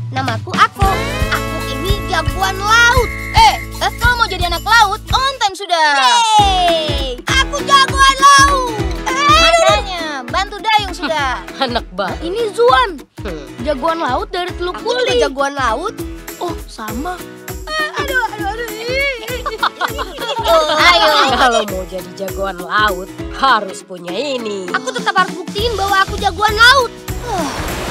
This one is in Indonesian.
namaku Ako. Aku ini jagoan laut. Kalau mau jadi anak laut, on time sudah. Yeay, aku jagoan laut. Makanya, bantu Dayung sudah. Anak banget. Ini Zuan, jagoan laut dari Teluk Aku juga Buli. jagoan laut. Oh, sama. Ayo. Kalau mau jadi jagoan laut, harus punya ini. Aku tetap harus buktiin bahwa aku jagoan laut.